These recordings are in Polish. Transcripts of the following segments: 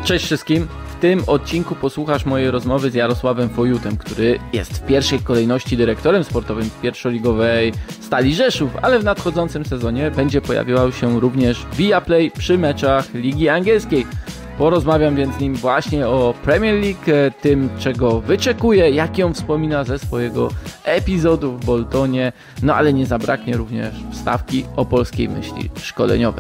Cześć wszystkim! W tym odcinku posłuchasz mojej rozmowy z Jarosławem Fojutem, który jest w pierwszej kolejności dyrektorem sportowym pierwszoligowej Stali Rzeszów, ale w nadchodzącym sezonie będzie pojawiał się również Viaplay przy meczach Ligi Angielskiej. Porozmawiam więc z nim właśnie o Premier League, tym czego wyczekuje, jak ją wspomina ze swojego epizodu w Boltonie, no ale nie zabraknie również wstawki o polskiej myśli szkoleniowej.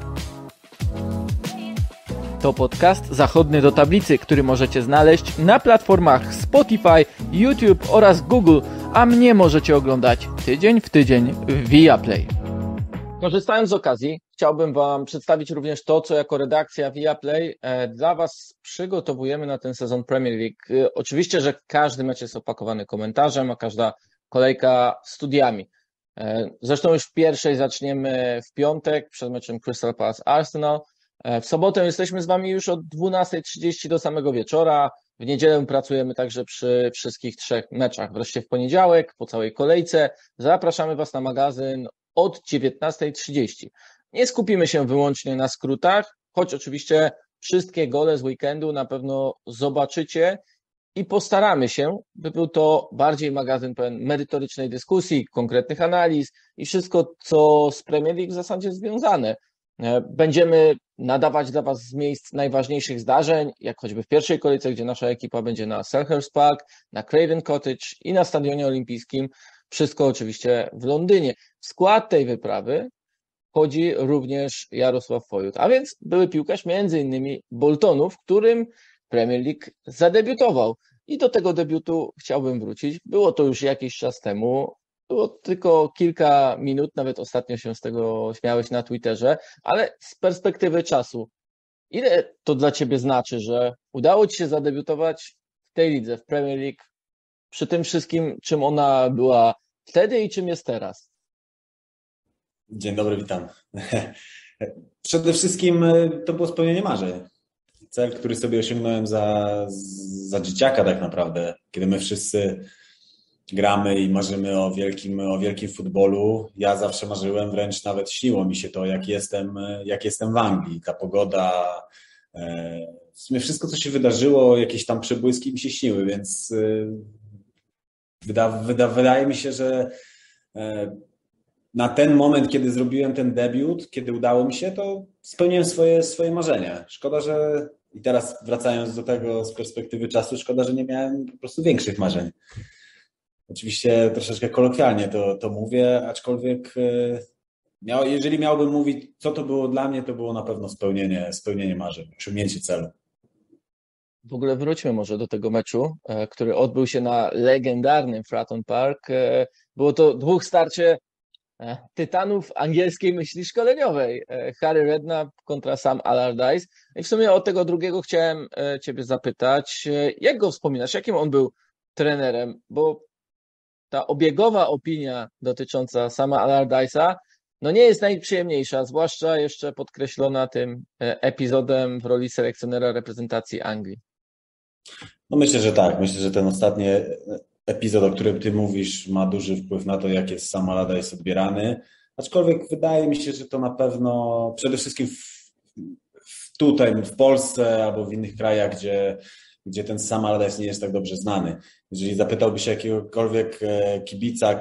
To podcast Zachodny do tablicy, który możecie znaleźć na platformach Spotify, YouTube oraz Google, a mnie możecie oglądać tydzień w tydzień w Viaplay. Korzystając z okazji, chciałbym Wam przedstawić również to, co jako redakcja Viaplay dla Was przygotowujemy na ten sezon Premier League. Oczywiście, że każdy mecz jest opakowany komentarzem, a każda kolejka studiami. Zresztą już w pierwszej zaczniemy w piątek przed meczem Crystal Palace Arsenal. W sobotę jesteśmy z Wami już od 12:30 do samego wieczora. W niedzielę pracujemy także przy wszystkich 3 meczach. Wreszcie w poniedziałek, po całej kolejce, zapraszamy Was na magazyn od 19:30. Nie skupimy się wyłącznie na skrótach, choć oczywiście wszystkie gole z weekendu na pewno zobaczycie i postaramy się, by był to bardziej magazyn pełen merytorycznej dyskusji, konkretnych analiz i wszystko, co z Premier League w zasadzie związane. Będziemy nadawać dla Was z miejsc najważniejszych zdarzeń, jak choćby w pierwszej kolejce, gdzie nasza ekipa będzie na Selhurst Park, na Craven Cottage i na Stadionie Olimpijskim. Wszystko oczywiście w Londynie. W skład tej wyprawy wchodzi również Jarosław Fojut, a więc były piłkarz między innymi Boltonu, w którym Premier League zadebiutował. I do tego debiutu chciałbym wrócić. Było to już jakiś czas temu. Było tylko kilka minut, nawet ostatnio się z tego śmiałeś na Twitterze, ale z perspektywy czasu, ile to dla Ciebie znaczy, że udało Ci się zadebiutować w tej lidze, w Premier League, przy tym wszystkim, czym ona była wtedy i czym jest teraz? Dzień dobry, witam. Przede wszystkim to było spełnienie marzeń. Cel, który sobie osiągnąłem za dzieciaka tak naprawdę, kiedy my wszyscy gramy i marzymy o wielkim futbolu. Ja zawsze marzyłem, wręcz nawet śniło mi się to, jak jestem w Anglii. Ta pogoda, w sumie wszystko, co się wydarzyło, jakieś tam przebłyski mi się śniły, więc wydaje mi się, że na ten moment, kiedy zrobiłem ten debiut, kiedy udało mi się, to spełniłem swoje marzenia. Szkoda, że i teraz wracając do tego z perspektywy czasu, szkoda, że nie miałem po prostu większych marzeń. Oczywiście troszeczkę kolokwialnie to mówię, aczkolwiek jeżeli miałbym mówić, co to było dla mnie, to było na pewno spełnienie marzeń, osiągnięcie celu. W ogóle wróćmy może do tego meczu, który odbył się na legendarnym Fratton Park. Było to starcie tytanów angielskiej myśli szkoleniowej. Harry Redknapp kontra Sam Allardyce. I w sumie od tego drugiego chciałem Ciebie zapytać, jak go wspominasz, jakim on był trenerem, bo ta obiegowa opinia dotycząca Sama Allardyce'a no nie jest najprzyjemniejsza, zwłaszcza jeszcze podkreślona tym epizodem w roli selekcjonera reprezentacji Anglii. No myślę, że tak. Myślę, że ten ostatni epizod, o którym Ty mówisz, ma duży wpływ na to, jak jest Sam Allardyce odbierany. Aczkolwiek wydaje mi się, że to na pewno przede wszystkim tutaj w Polsce albo w innych krajach, gdzie ten Sam Allardyce nie jest tak dobrze znany. Jeżeli zapytałbyś jakiegokolwiek kibica,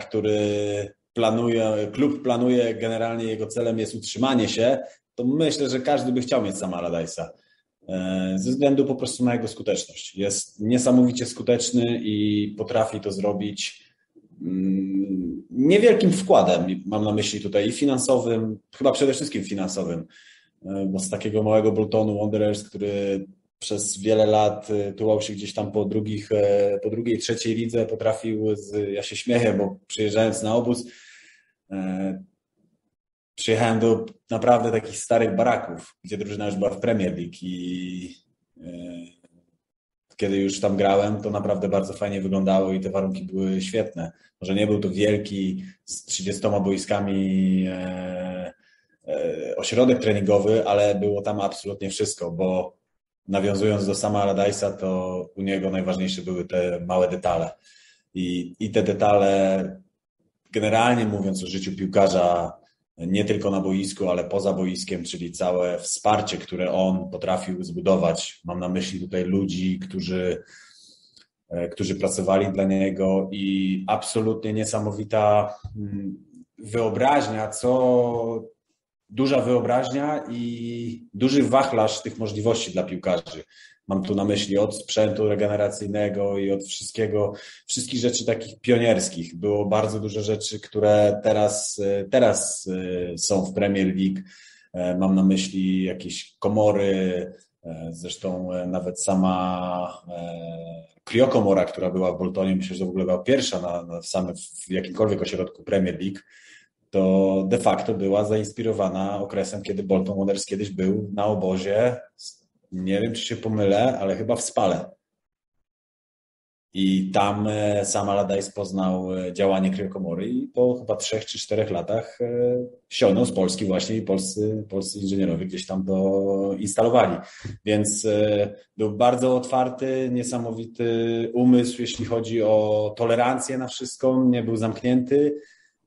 klub planuje, generalnie jego celem jest utrzymanie się, to myślę, że każdy by chciał mieć Sama Allardyce'a. Ze względu po prostu na jego skuteczność. Jest niesamowicie skuteczny i potrafi to zrobić niewielkim wkładem. Mam na myśli tutaj i finansowym, chyba przede wszystkim finansowym, bo z takiego małego Boltonu Wanderers, który przez wiele lat tułał się gdzieś tam po drugiej, trzeciej lidze, potrafił, ja się śmieję, bo przyjeżdżając na obóz, przyjechałem do naprawdę takich starych baraków, gdzie drużyna już była w Premier League i kiedy już tam grałem, to naprawdę bardzo fajnie wyglądało i te warunki były świetne. Może nie był to wielki z 30 boiskami ośrodek treningowy, ale było tam absolutnie wszystko, bo nawiązując do Sama Allardyce'a, to u niego najważniejsze były te małe detale. I te detale, generalnie mówiąc o życiu piłkarza, nie tylko na boisku, ale poza boiskiem, czyli całe wsparcie, które on potrafił zbudować. Mam na myśli tutaj ludzi, którzy pracowali dla niego i absolutnie niesamowita wyobraźnia, duża wyobraźnia i duży wachlarz tych możliwości dla piłkarzy. Mam tu na myśli od sprzętu regeneracyjnego i od wszystkich rzeczy takich pionierskich. Było bardzo dużo rzeczy, które teraz są w Premier League. Mam na myśli jakieś komory, zresztą nawet sama kriokomora, która była w Boltonie, myślę, że to w ogóle była pierwsza w jakimkolwiek ośrodku Premier League, to de facto była zainspirowana okresem, kiedy Bolton Wanderers kiedyś był na obozie, nie wiem, czy się pomylę, ale chyba w Spale. I tam sam Allardyce poznał działanie kryokomory i po chyba 3 czy 4 latach ściągnął z Polski właśnie i polscy inżynierowie gdzieś tam to instalowali. Więc był bardzo otwarty, niesamowity umysł, jeśli chodzi o tolerancję na wszystko, nie był zamknięty.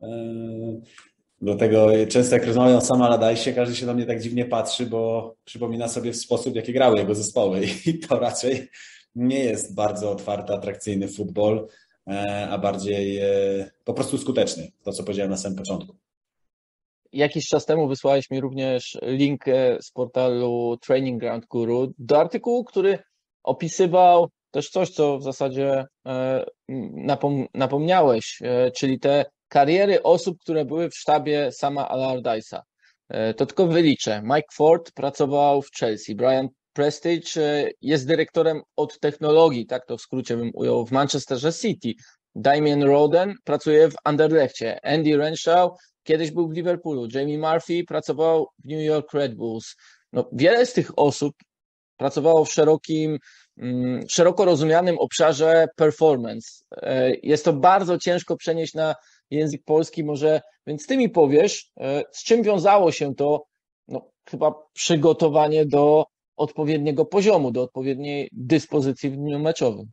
Do tego często jak rozmawiam o sam Allardyce, każdy się na mnie tak dziwnie patrzy, bo przypomina sobie w sposób, jaki grały jego zespoły i to raczej nie jest bardzo otwarty, atrakcyjny futbol, a bardziej po prostu skuteczny. To, co powiedziałem na samym początku. Jakiś czas temu wysłałeś mi również link z portalu Training Ground Guru do artykułu, który opisywał też coś, co w zasadzie napomniałeś, czyli te kariery osób, które były w sztabie sama Allardyce'a. To tylko wyliczę. Mike Ford pracował w Chelsea, Brian Prestige jest dyrektorem od technologii, tak to w skrócie bym ujął, w Manchesterze City. Damien Roden pracuje w Anderlechcie. Andy Renshaw kiedyś był w Liverpoolu. Jamie Murphy pracował w New York Red Bulls. No, wiele z tych osób pracowało w szeroko rozumianym obszarze performance. Jest to bardzo ciężko przenieść na język polski, może, więc ty mi powiesz, z czym wiązało się to, no, chyba przygotowanie do odpowiedniego poziomu, do odpowiedniej dyspozycji w dniu meczowym.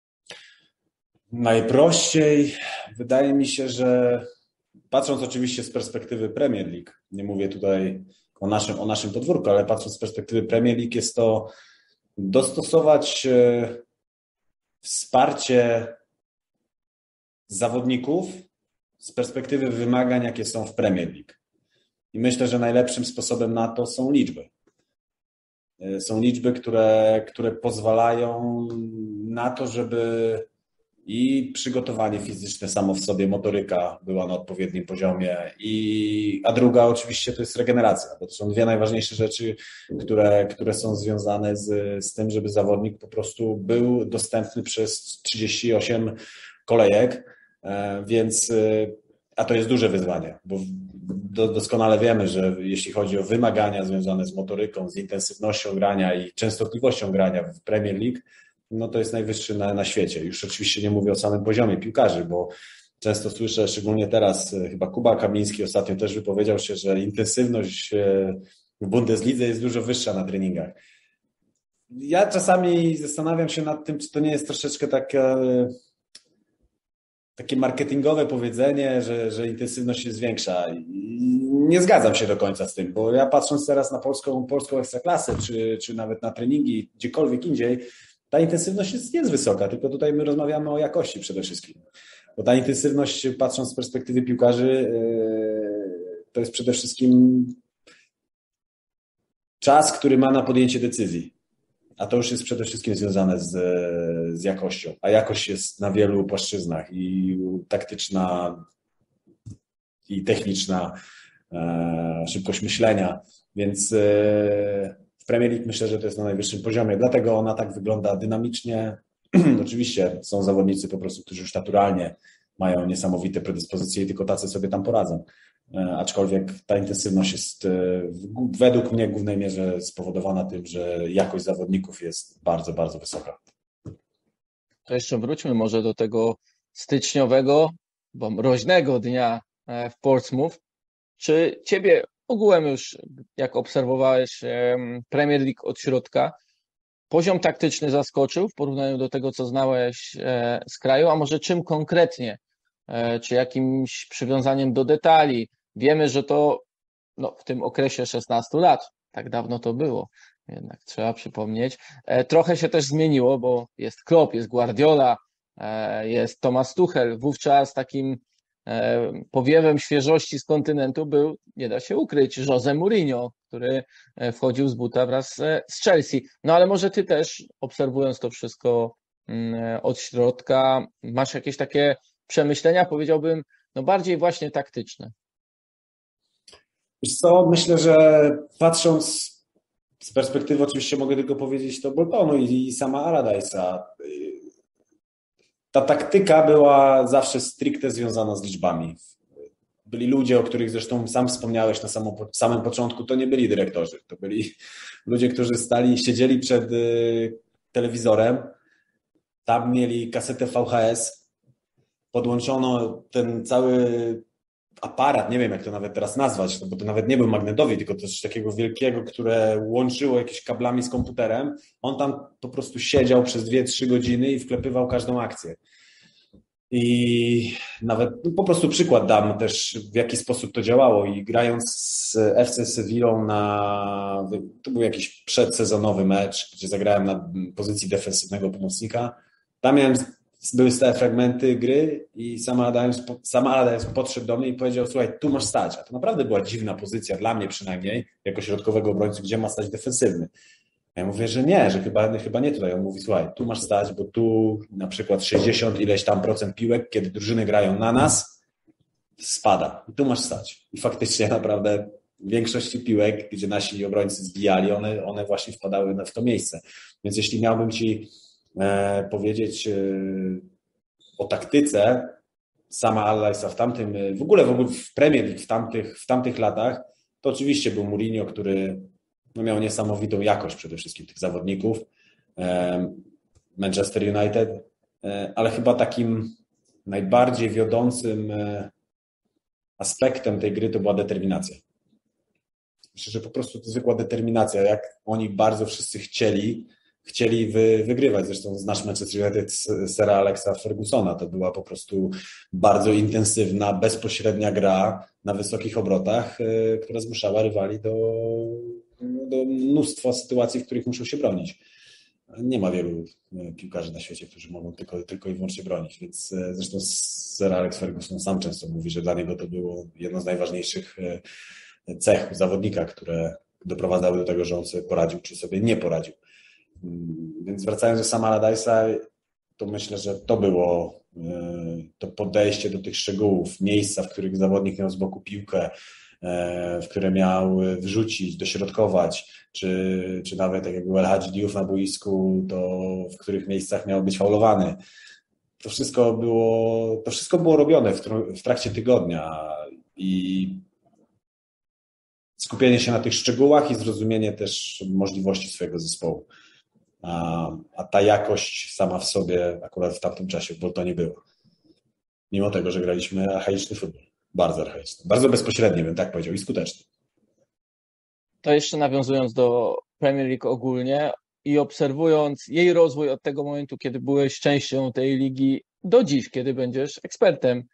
Najprościej wydaje mi się, że patrząc oczywiście z perspektywy Premier League, nie mówię tutaj o naszym podwórku, ale patrząc z perspektywy Premier League, jest to dostosować wsparcie zawodników z perspektywy wymagań, jakie są w Premier League. I myślę, że najlepszym sposobem na to są liczby. Są liczby, które pozwalają na to, żeby i przygotowanie fizyczne samo w sobie, motoryka była na odpowiednim poziomie, a druga oczywiście to jest regeneracja, bo to są dwie najważniejsze rzeczy, które są związane z tym, żeby zawodnik po prostu był dostępny przez 38 kolejek, więc a to jest duże wyzwanie, bo doskonale wiemy, że jeśli chodzi o wymagania związane z motoryką, z intensywnością grania i częstotliwością grania w Premier League, no to jest najwyższy na świecie. Już oczywiście nie mówię o samym poziomie piłkarzy, bo często słyszę, szczególnie teraz, chyba Kuba Kamiński ostatnio też wypowiedział się, że intensywność w Bundeslidze jest dużo wyższa na treningach. Ja czasami zastanawiam się nad tym, czy to nie jest troszeczkę takie marketingowe powiedzenie, że intensywność jest większa. Nie zgadzam się do końca z tym, bo ja patrząc teraz na polską ekstraklasę, czy nawet na treningi gdziekolwiek indziej, ta intensywność jest wysoka, tylko tutaj my rozmawiamy o jakości przede wszystkim. Bo ta intensywność, patrząc z perspektywy piłkarzy, to jest przede wszystkim czas, który ma na podjęcie decyzji. A to już jest przede wszystkim związane z jakością. A jakość jest na wielu płaszczyznach i taktyczna, i techniczna, szybkość myślenia. Więc w Premier League myślę, że to jest na najwyższym poziomie. Dlatego ona tak wygląda dynamicznie. Oczywiście są zawodnicy po prostu, którzy już naturalnie mają niesamowite predyspozycje i tylko tacy sobie tam poradzą. Aczkolwiek ta intensywność jest według mnie w głównej mierze spowodowana tym, że jakość zawodników jest bardzo, bardzo wysoka. To jeszcze wróćmy może do tego styczniowego, bo mroźnego dnia w Portsmouth. Czy ciebie ogółem już, jak obserwowałeś Premier League od środka, poziom taktyczny zaskoczył w porównaniu do tego, co znałeś z kraju, a może czym konkretnie? Czy jakimś przywiązaniem do detali? Wiemy, że to no, w tym okresie 16 lat. Tak dawno to było, jednak trzeba przypomnieć. Trochę się też zmieniło, bo jest Klopp, jest Guardiola, jest Thomas Tuchel. Wówczas takim powiewem świeżości z kontynentu był, nie da się ukryć, Jose Mourinho, który wchodził z buta wraz z Chelsea. No ale może ty też, obserwując to wszystko od środka, masz jakieś takie przemyślenia, powiedziałbym, no bardziej właśnie taktyczne. Wiesz co, myślę, że patrząc z perspektywy, oczywiście mogę tylko powiedzieć to Boltonu i sama Allardyce'a, ta taktyka była zawsze stricte związana z liczbami. Byli ludzie, o których zresztą sam wspomniałeś na samym początku, to nie byli dyrektorzy, to byli ludzie, którzy siedzieli przed telewizorem, tam mieli kasetę VHS, podłączono ten cały aparat, nie wiem jak to nawet teraz nazwać, no bo to nawet nie był magnetowid, tylko coś takiego wielkiego, które łączyło jakieś kablami z komputerem. On tam po prostu siedział przez 2-3 godziny i wklepywał każdą akcję. I nawet po prostu przykład dam też, w jaki sposób to działało. I grając z FC Sevillą to był jakiś przedsezonowy mecz, gdzie zagrałem na pozycji defensywnego pomocnika. Tam były stałe fragmenty gry i sam Allardyce podszedł do mnie i powiedział: słuchaj, tu masz stać. A to naprawdę była dziwna pozycja, dla mnie przynajmniej, jako środkowego obrońcy, gdzie ma stać defensywny. A ja mówię, że nie, że chyba nie tutaj. On mówi: słuchaj, tu masz stać, bo tu na przykład 60 ileś tam procent piłek, kiedy drużyny grają na nas, spada. I tu masz stać. I faktycznie naprawdę w większości piłek, gdzie nasi obrońcy zbijali, one właśnie wpadały w to miejsce. Więc jeśli miałbym ci powiedzieć o taktyce sama Allardyce'a w ogóle w Premier League w tamtych latach, to oczywiście był Mourinho, który miał niesamowitą jakość przede wszystkim tych zawodników. Manchester United, ale chyba takim najbardziej wiodącym aspektem tej gry to była determinacja. Myślę, że po prostu to zwykła determinacja, jak oni bardzo wszyscy chcieli wygrywać. Zresztą znasz Manchester United z Sira Alexa Fergusona. To była po prostu bardzo intensywna, bezpośrednia gra na wysokich obrotach, która zmuszała rywali do mnóstwa sytuacji, w których muszą się bronić. Nie ma wielu piłkarzy na świecie, którzy mogą tylko i wyłącznie bronić, więc zresztą Sir Alex Ferguson sam często mówi, że dla niego to było jedno z najważniejszych cech zawodnika, które doprowadzały do tego, że on sobie poradził, czy sobie nie poradził. Więc wracając do sama Allardyce'a, to myślę, że to było to podejście do tych szczegółów, miejsca, w których zawodnik miał z boku piłkę, w które miał wrzucić, dośrodkować, czy nawet tak jak był El Hadji Diouf na boisku, to w których miejscach miał być faulowany. To wszystko było robione w trakcie tygodnia i skupienie się na tych szczegółach i zrozumienie też możliwości swojego zespołu. A ta jakość sama w sobie akurat w tamtym czasie w Boltonie była. Mimo tego, że graliśmy archaiczny futbol. Bardzo archaiczny. Bardzo bezpośredni, bym tak powiedział, i skuteczny. To jeszcze nawiązując do Premier League ogólnie i obserwując jej rozwój od tego momentu, kiedy byłeś częścią tej ligi, do dziś, kiedy będziesz ekspertem.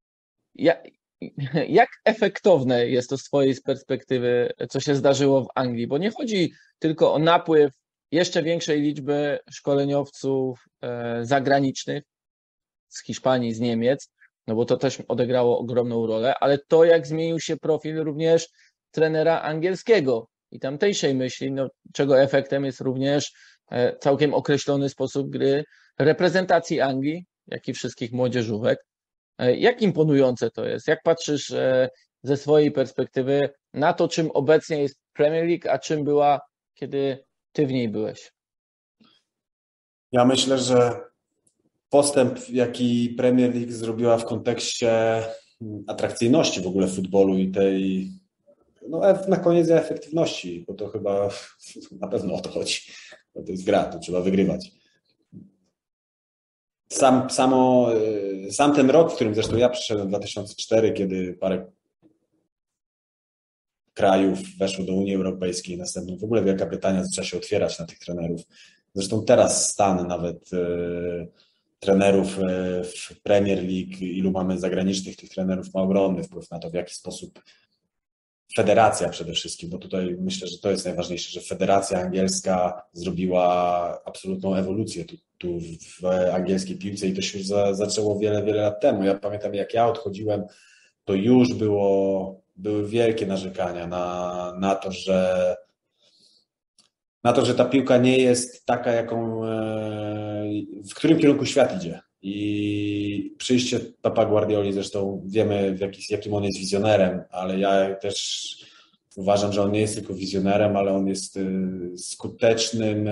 Jak efektowne jest to z twojej perspektywy, co się zdarzyło w Anglii? Bo nie chodzi tylko o napływ jeszcze większej liczby szkoleniowców zagranicznych z Hiszpanii, z Niemiec, no bo to też odegrało ogromną rolę, ale to, jak zmienił się profil również trenera angielskiego i tamtejszej myśli, no, czego efektem jest również całkiem określony sposób gry reprezentacji Anglii, jak i wszystkich młodzieżówek. Jak imponujące to jest? Jak patrzysz ze swojej perspektywy na to, czym obecnie jest Premier League, a czym była, kiedy ty w niej byłeś? Ja myślę, że postęp, jaki Premier League zrobiła w kontekście atrakcyjności w ogóle futbolu i tej, no na koniec efektywności, bo to chyba na pewno o to chodzi. Bo to jest gra, to trzeba wygrywać. Sam ten rok, w którym zresztą ja przyszedłem, 2004, kiedy parę krajów weszło do Unii Europejskiej, następnie w ogóle Wielka Brytania zaczęła się otwierać na tych trenerów. Zresztą teraz stan nawet trenerów w Premier League, ilu mamy zagranicznych tych trenerów, ma ogromny wpływ na to, w jaki sposób federacja przede wszystkim, bo tutaj myślę, że to jest najważniejsze, że federacja angielska zrobiła absolutną ewolucję tu w angielskiej piłce i to się już zaczęło wiele, wiele lat temu. Ja pamiętam, jak ja odchodziłem, to już były wielkie narzekania na to, że ta piłka nie jest taka, w którym kierunku świat idzie. I przyjście Pepa Guardioli, zresztą wiemy, jakim on jest wizjonerem, ale ja też uważam, że on nie jest tylko wizjonerem, ale on jest skutecznym.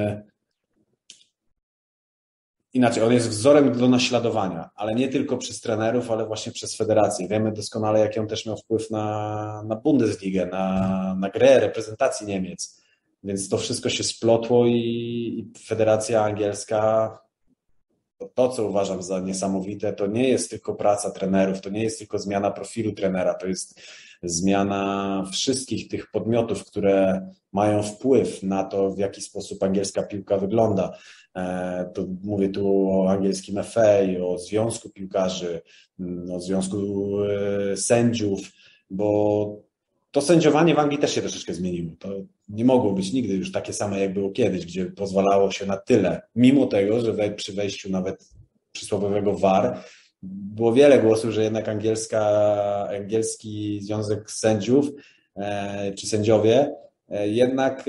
Inaczej, on jest wzorem do naśladowania, ale nie tylko przez trenerów, ale właśnie przez federację. Wiemy doskonale, jaki on też miał wpływ na Bundesligę, na grę reprezentacji Niemiec. Więc to wszystko się splotło i federacja angielska, to co uważam za niesamowite, to nie jest tylko praca trenerów, to nie jest tylko zmiana profilu trenera, to jest zmiana wszystkich tych podmiotów, które mają wpływ na to, w jaki sposób angielska piłka wygląda. To mówię tu o angielskim FA, o związku piłkarzy, o związku sędziów, bo to sędziowanie w Anglii też się troszeczkę zmieniło. To nie mogło być nigdy już takie same, jak było kiedyś, gdzie pozwalało się na tyle. Mimo tego, że przy wejściu nawet przysłowiowego VAR było wiele głosów, że jednak angielski związek sędziów czy sędziowie jednak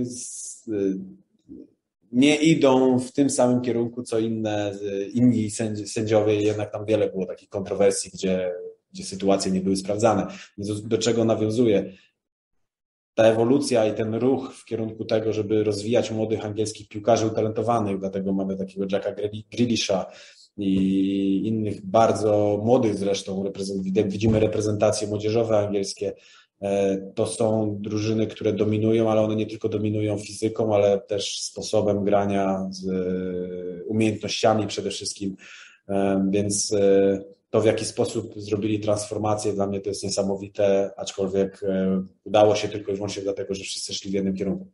nie idą w tym samym kierunku, co inni sędziowie. Jednak tam wiele było takich kontrowersji, gdzie sytuacje nie były sprawdzane. Do czego nawiązuje? Ta ewolucja i ten ruch w kierunku tego, żeby rozwijać młodych angielskich piłkarzy utalentowanych, dlatego mamy takiego Jacka Grealisha i innych bardzo młodych zresztą, widzimy reprezentacje młodzieżowe angielskie. To są drużyny, które dominują, ale one nie tylko dominują fizyką, ale też sposobem grania, z umiejętnościami przede wszystkim, więc to, w jaki sposób zrobili transformację, dla mnie to jest niesamowite, aczkolwiek udało się tylko i wyłącznie dlatego, że wszyscy szli w jednym kierunku.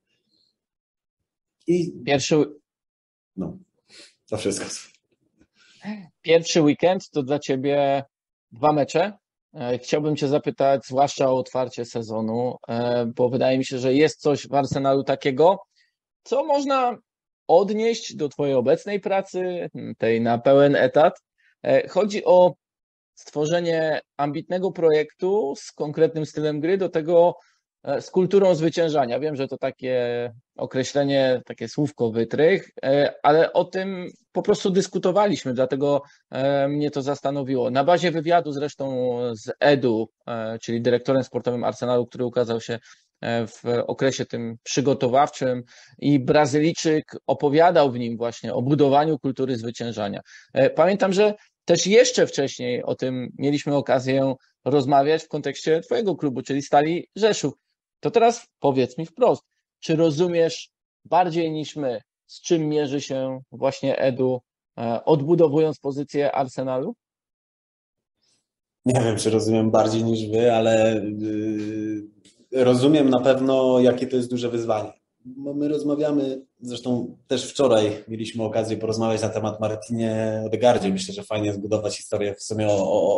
To wszystko. Pierwszy weekend to dla Ciebie 2 mecze. Chciałbym Cię zapytać, zwłaszcza o otwarcie sezonu, bo wydaje mi się, że jest coś w Arsenalu takiego, co można odnieść do Twojej obecnej pracy, tej na pełen etat. Chodzi o stworzenie ambitnego projektu z konkretnym stylem gry, do tego z kulturą zwyciężania. Wiem, że to takie określenie, takie słówko wytrych, ale o tym po prostu dyskutowaliśmy, dlatego mnie to zastanowiło. Na bazie wywiadu zresztą z Edu, czyli dyrektorem sportowym Arsenalu, który ukazał się w okresie tym przygotowawczym, i Brazylijczyk opowiadał w nim właśnie o budowaniu kultury zwyciężania. Pamiętam, że też jeszcze wcześniej o tym mieliśmy okazję rozmawiać w kontekście Twojego klubu, czyli Stali Rzeszów. To teraz powiedz mi wprost, czy rozumiesz bardziej niż my, z czym mierzy się właśnie Edu, odbudowując pozycję Arsenalu? Nie wiem, czy rozumiem bardziej niż wy, ale rozumiem na pewno, jakie to jest duże wyzwanie. Bo my rozmawiamy, zresztą też wczoraj mieliśmy okazję porozmawiać na temat Martinie Odegaardzie. Myślę, że fajnie zbudować historię w sumie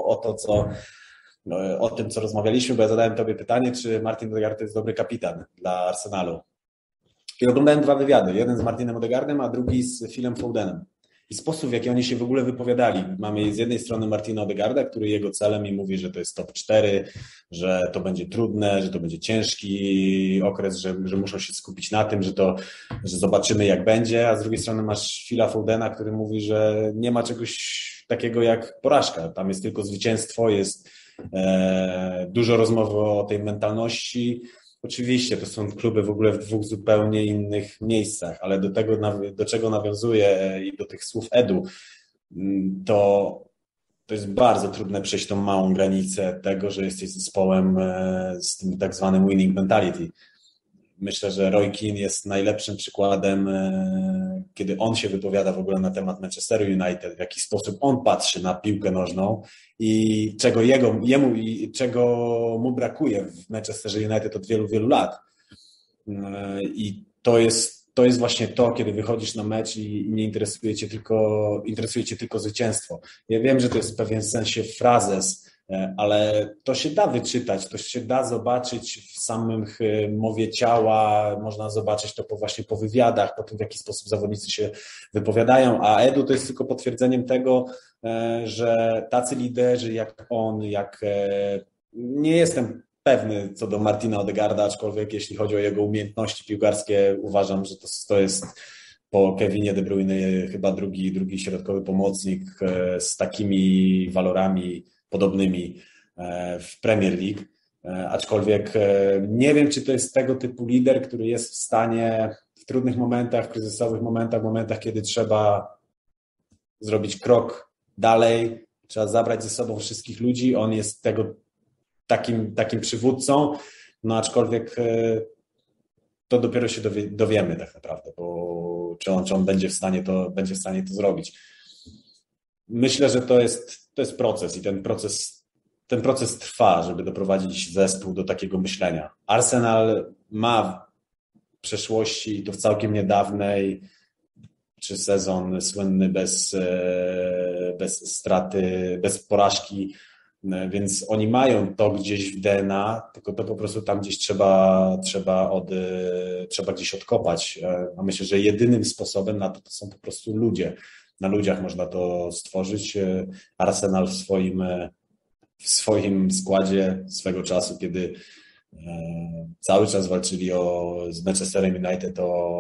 o tym, co rozmawialiśmy, bo ja zadałem Tobie pytanie, czy Martin Odegaard to jest dobry kapitan dla Arsenalu. I oglądałem 2 wywiady. Jeden z Martinem Odegaardem, a drugi z Philem Fodenem. I sposób, w jaki oni się w ogóle wypowiadali. Mamy z jednej strony Martina Odegaarda, który jego celem i mówi, że to jest top 4, że to będzie trudne, że to będzie ciężki okres, że muszą się skupić na tym, że zobaczymy, jak będzie, a z drugiej strony masz Phila Fodena, który mówi, że nie ma czegoś takiego jak porażka. Tam jest tylko zwycięstwo, jest dużo rozmowy o tej mentalności. Oczywiście to są kluby w ogóle w 2 zupełnie innych miejscach, ale do czego nawiązuje i do tych słów Edu, to jest bardzo trudne przejść tą małą granicę tego, że jesteś zespołem z tym tak zwanym winning mentality. Myślę, że Roy Keane jest najlepszym przykładem, kiedy on się wypowiada w ogóle na temat Manchesteru United, w jaki sposób on patrzy na piłkę nożną i czego mu brakuje w Manchesterze United od wielu, wielu lat. I to jest właśnie to, kiedy wychodzisz na mecz i nie interesuje cię tylko zwycięstwo. Ja wiem, że to jest w pewien sensie frazes, ale to się da wyczytać, to się da zobaczyć w samym mowie ciała, można zobaczyć to właśnie po wywiadach, po tym, w jaki sposób zawodnicy się wypowiadają, a Edu to jest tylko potwierdzeniem tego, że tacy liderzy jak on, nie jestem pewny co do Martina Odegaarda, aczkolwiek jeśli chodzi o jego umiejętności piłkarskie, uważam, że to jest po Kevinie De Bruyne chyba drugi środkowy pomocnik z takimi walorami podobnymi w Premier League. Aczkolwiek nie wiem, czy to jest tego typu lider, który jest w stanie w trudnych momentach, kryzysowych momentach, kiedy trzeba zrobić krok dalej, trzeba zabrać ze sobą wszystkich ludzi. On jest takim przywódcą, no aczkolwiek to dopiero się dowiemy tak naprawdę, bo czy on będzie w stanie to zrobić. Myślę, że to jest proces i ten proces trwa, żeby doprowadzić zespół do takiego myślenia. Arsenal ma w przeszłości, to w całkiem niedawnej, czy sezon słynny bez straty, bez porażki, więc oni mają to gdzieś w DNA, tylko to po prostu tam gdzieś trzeba gdzieś odkopać. A myślę, że jedynym sposobem na to są po prostu ludzie. Na ludziach można to stworzyć. Arsenal w swoim składzie swego czasu, kiedy cały czas walczyli z Manchesterem United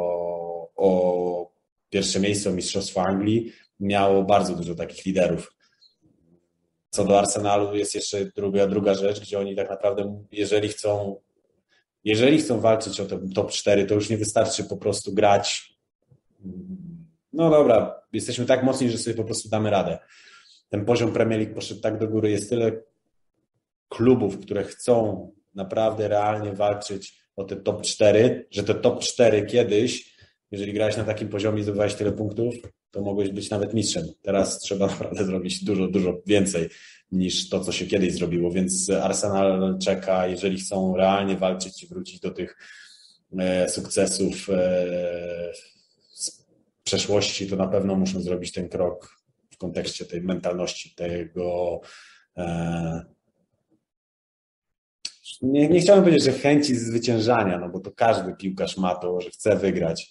o pierwsze miejsce, o mistrzostwo Anglii, miało bardzo dużo takich liderów. Co do Arsenalu jest jeszcze druga rzecz, gdzie oni tak naprawdę, jeżeli chcą walczyć o ten top 4, to już nie wystarczy po prostu grać. No dobra, jesteśmy tak mocni, że sobie po prostu damy radę. Ten poziom Premier League poszedł tak do góry, jest tyle klubów, które chcą naprawdę realnie walczyć o te top 4, że te top 4 kiedyś, jeżeli grałeś na takim poziomie i zdobywałeś tyle punktów, to mogłeś być nawet mistrzem. Teraz trzeba naprawdę zrobić dużo, dużo więcej niż to, co się kiedyś zrobiło, więc Arsenal czeka, jeżeli chcą realnie walczyć i wrócić do tych sukcesów z przeszłości, to na pewno muszą zrobić ten krok w kontekście tej mentalności, tego nie chciałbym powiedzieć, że chęci zwyciężania, no bo to każdy piłkarz ma to, że chce wygrać,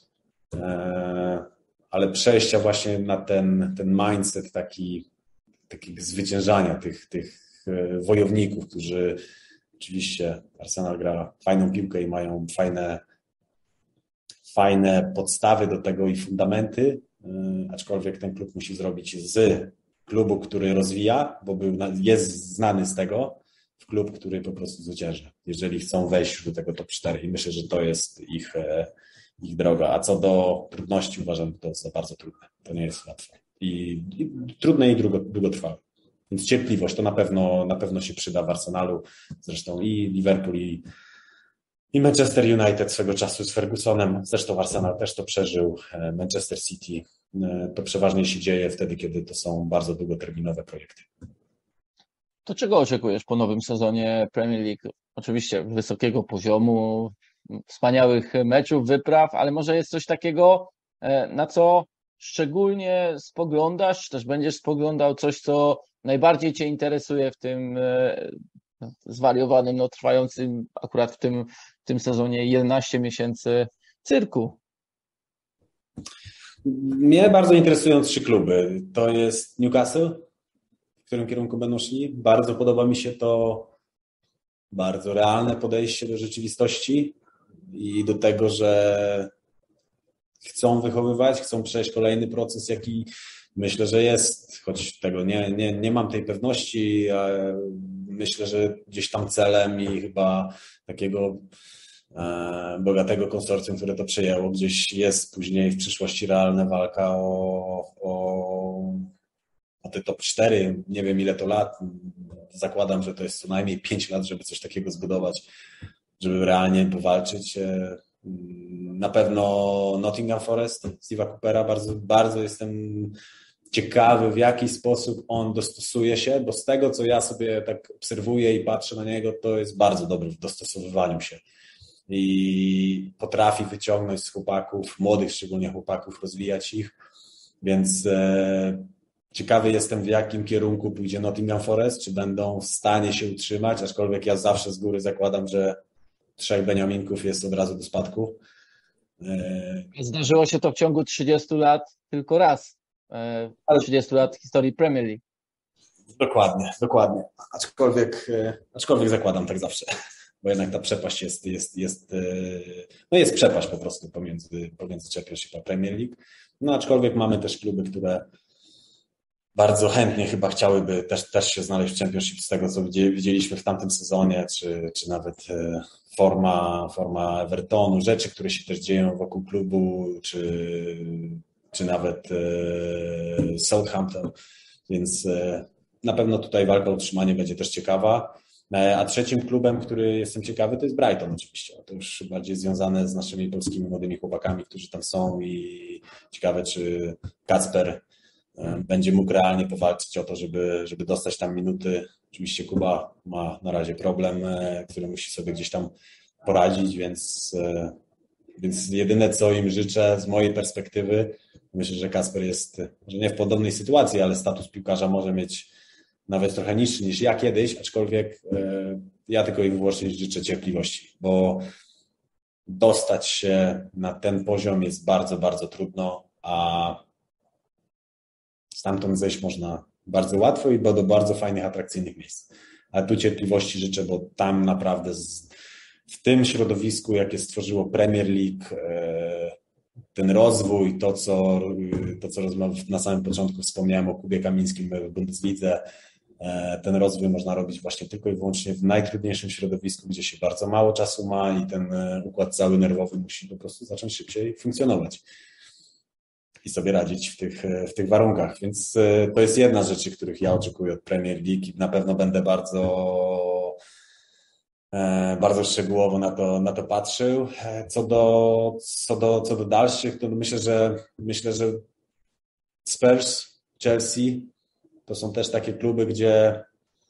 ale przejścia właśnie na ten mindset takiego zwyciężania tych wojowników, którzy oczywiście Arsenal gra fajną piłkę i mają fajne podstawy do tego i fundamenty, aczkolwiek ten klub musi zrobić z klubu, który rozwija, bo jest znany z tego, w klub, który po prostu zwycięża, jeżeli chcą wejść już do tego top 4 i myślę, że to jest ich droga. A co do trudności, uważam, że to jest za bardzo trudne. To nie jest łatwe. I trudne i długotrwałe. Więc cierpliwość to na pewno się przyda w Arsenalu. Zresztą i Liverpool, i Manchester United swego czasu z Fergusonem. Zresztą Arsenal też to przeżył. Manchester City. To przeważnie się dzieje wtedy, kiedy to są bardzo długoterminowe projekty. To czego oczekujesz po nowym sezonie Premier League? Oczywiście wysokiego poziomu, wspaniałych meczów, wypraw, ale może jest coś takiego, na co szczególnie spoglądasz, czy też będziesz spoglądał coś, co najbardziej Cię interesuje w tym zwariowanym, trwającym akurat w tym sezonie 11 miesięcy cyrku? Mnie bardzo interesują 3 kluby. To jest Newcastle, w którym kierunku będą szli. Bardzo podoba mi się to bardzo realne podejście do rzeczywistości i do tego, że chcą wychowywać, chcą przejść kolejny proces, jaki myślę, że jest, choć tego nie mam tej pewności. Myślę, że gdzieś tam celem i chyba takiego bogatego konsorcjum, które to przejęło, gdzieś jest później w przyszłości realna walka o te top 4. Nie wiem, ile to lat. Zakładam, że to jest co najmniej 5 lat, żeby coś takiego zbudować, żeby realnie powalczyć. Na pewno Nottingham Forest, Steve'a Coopera, bardzo, bardzo jestem ciekawy, w jaki sposób on dostosuje się, bo z tego, co ja sobie tak obserwuję i patrzę na niego, to jest bardzo dobry w dostosowywaniu się i potrafi wyciągnąć z chłopaków, młodych szczególnie chłopaków, rozwijać ich, więc Ciekawy jestem, w jakim kierunku pójdzie Nottingham Forest, czy będą w stanie się utrzymać, aczkolwiek ja zawsze z góry zakładam, że 3 Beniaminków jest od razu do spadku. Zdarzyło się to w ciągu 30 lat tylko raz. Ale 30 lat historii Premier League. dokładnie, dokładnie. Aczkolwiek zakładam tak zawsze, bo jednak ta przepaść jest przepaść po prostu pomiędzy Championship a Premier League. No aczkolwiek mamy też kluby, które bardzo chętnie chyba chciałyby też się znaleźć w Championship z tego, co widzieliśmy w tamtym sezonie, czy nawet forma Evertonu, rzeczy, które się też dzieją wokół klubu, czy nawet Southampton, więc na pewno tutaj walka o utrzymanie będzie też ciekawa. A trzecim klubem, który jestem ciekawy, to jest Brighton oczywiście. To już bardziej związane z naszymi polskimi młodymi chłopakami, którzy tam są i ciekawe, czy Kacper będzie mógł realnie powalczyć o to, żeby dostać tam minuty. Oczywiście Kuba ma na razie problem, który musi sobie gdzieś tam poradzić, więc jedyne, co im życzę z mojej perspektywy, myślę, że Kacper jest, że nie w podobnej sytuacji, ale status piłkarza może mieć nawet trochę niższy niż ja kiedyś, aczkolwiek ja tylko i wyłącznie życzę cierpliwości, bo dostać się na ten poziom jest bardzo, bardzo trudno, a stamtąd zejść można bardzo łatwo i do bardzo fajnych, atrakcyjnych miejsc. Ale tu cierpliwości życzę, bo tam naprawdę w tym środowisku, jakie stworzyło Premier League, ten rozwój, to co na samym początku wspomniałem o Kubie Kamińskim w Bundeslidze, ten rozwój można robić właśnie tylko i wyłącznie w najtrudniejszym środowisku, gdzie się bardzo mało czasu ma i ten układ cały nerwowy musi po prostu zacząć szybciej funkcjonować i sobie radzić w tych warunkach. Więc to jest jedna z rzeczy, których ja oczekuję od Premier League i na pewno będę bardzo szczegółowo na to patrzył. Co do dalszych, to myślę, że Spurs, Chelsea to są też takie kluby, gdzie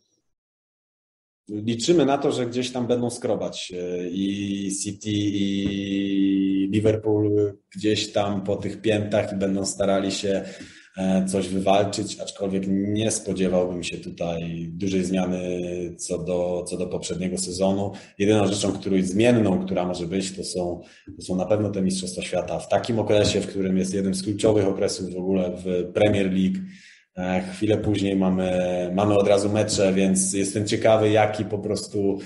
liczymy na to, że gdzieś tam będą skrobać i City, i Liverpool gdzieś tam po tych piętach i będą starali się coś wywalczyć, aczkolwiek nie spodziewałbym się tutaj dużej zmiany co do poprzedniego sezonu. Jedyną rzeczą, zmienną, która może być, to są na pewno te Mistrzostwa Świata. W takim okresie, w którym jest jeden z kluczowych okresów w ogóle w Premier League, chwilę później mamy od razu mecze, więc jestem ciekawy, jaki po prostu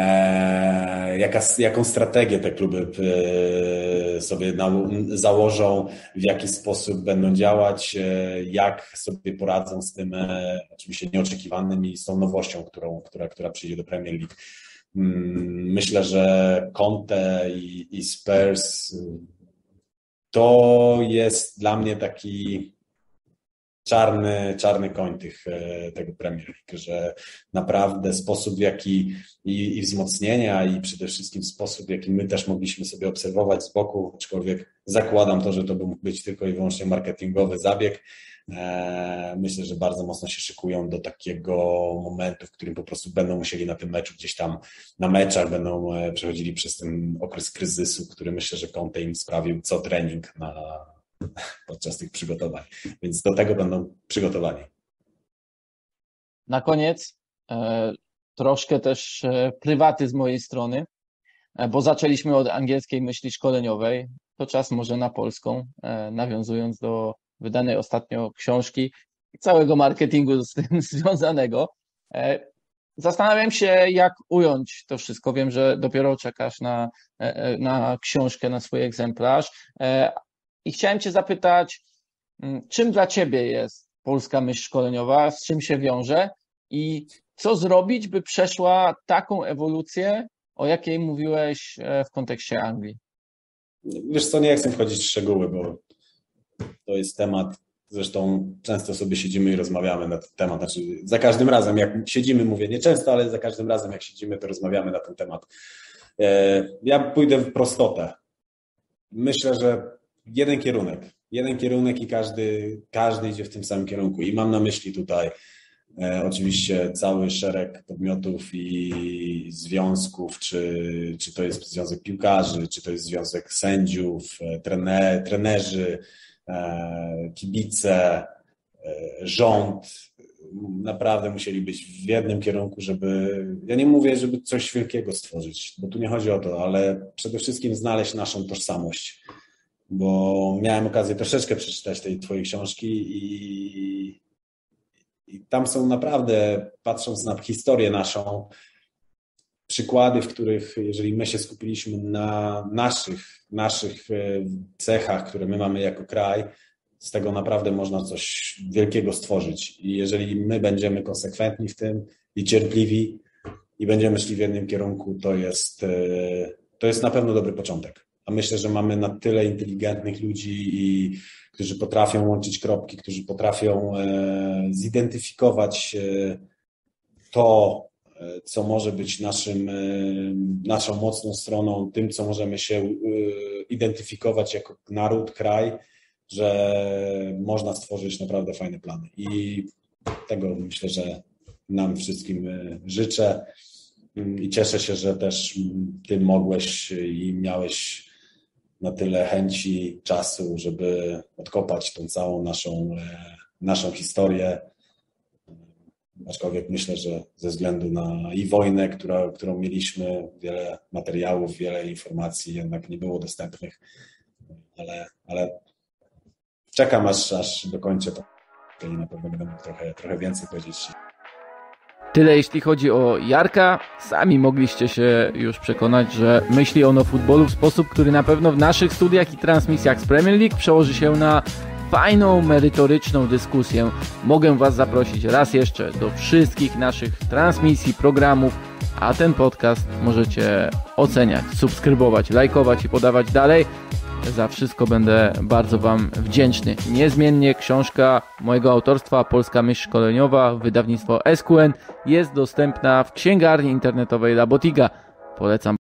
jaką strategię te kluby sobie założą, w jaki sposób będą działać, jak sobie poradzą z tym oczywiście nieoczekiwanym i z tą nowością, która przyjdzie do Premier League. Myślę, że Conte i Spurs to jest dla mnie taki czarny koń tego Premier League, że naprawdę sposób, w jaki i wzmocnienia i przede wszystkim sposób, w jaki my też mogliśmy sobie obserwować z boku, aczkolwiek zakładam to, że to mógł być tylko i wyłącznie marketingowy zabieg. Myślę, że bardzo mocno się szykują do takiego momentu, w którym po prostu będą musieli na tym meczu gdzieś tam na meczach będą przechodzili przez ten okres kryzysu, który myślę, że Conte im sprawił co trening podczas tych przygotowań, więc do tego będą przygotowani. Na koniec troszkę też prywaty z mojej strony, bo zaczęliśmy od angielskiej myśli szkoleniowej, to czas może na polską, nawiązując do wydanej ostatnio książki i całego marketingu z tym związanego. Zastanawiam się, jak ująć to wszystko. Wiem, że dopiero czekasz na książkę, na swój egzemplarz. I chciałem Cię zapytać, czym dla Ciebie jest polska myśl szkoleniowa, z czym się wiąże i co zrobić, by przeszła taką ewolucję, o jakiej mówiłeś w kontekście Anglii? Wiesz co, nie chcę wchodzić w szczegóły, bo to jest temat, zresztą często sobie siedzimy i rozmawiamy na ten temat, znaczy za każdym razem jak siedzimy, mówię nie często, ale za każdym razem jak siedzimy, to rozmawiamy na ten temat. Ja pójdę w prostotę. Myślę, że jeden kierunek i każdy idzie w tym samym kierunku i mam na myśli tutaj oczywiście cały szereg podmiotów i związków, czy to jest związek piłkarzy, czy to jest związek sędziów, trenerzy, kibice, rząd, naprawdę musieli być w jednym kierunku, żeby, ja nie mówię, żeby coś wielkiego stworzyć, bo tu nie chodzi o to, ale przede wszystkim znaleźć naszą tożsamość, bo miałem okazję troszeczkę przeczytać tej twojej książki i tam są naprawdę, patrząc na historię naszą, przykłady, w których jeżeli my się skupiliśmy na naszych cechach, które my mamy jako kraj, z tego naprawdę można coś wielkiego stworzyć. I jeżeli my będziemy konsekwentni w tym i cierpliwi i będziemy szli w jednym kierunku, to jest na pewno dobry początek. A myślę, że mamy na tyle inteligentnych ludzi, którzy potrafią łączyć kropki, którzy potrafią zidentyfikować to, co może być naszą mocną stroną, tym, co możemy się identyfikować jako naród, kraj, że można stworzyć naprawdę fajne plany. I tego myślę, że nam wszystkim życzę i cieszę się, że też ty mogłeś i miałeś na tyle chęci, czasu, żeby odkopać tą całą naszą historię. Aczkolwiek myślę, że ze względu na i wojnę, którą mieliśmy, wiele materiałów, wiele informacji jednak nie było dostępnych, ale czekam, aż dokończę to i na pewno będę mógł trochę więcej powiedzieć. Tyle jeśli chodzi o Jarka. Sami mogliście się już przekonać, że myśli on o futbolu w sposób, który na pewno w naszych studiach i transmisjach z Premier League przełoży się na fajną, merytoryczną dyskusję. Mogę Was zaprosić raz jeszcze do wszystkich naszych transmisji, programów, a ten podcast możecie oceniać, subskrybować, lajkować i podawać dalej. Za wszystko będę bardzo Wam wdzięczny. Niezmiennie książka mojego autorstwa Polska myśl szkoleniowa, wydawnictwo SQN, jest dostępna w księgarni internetowej La Botiga. Polecam.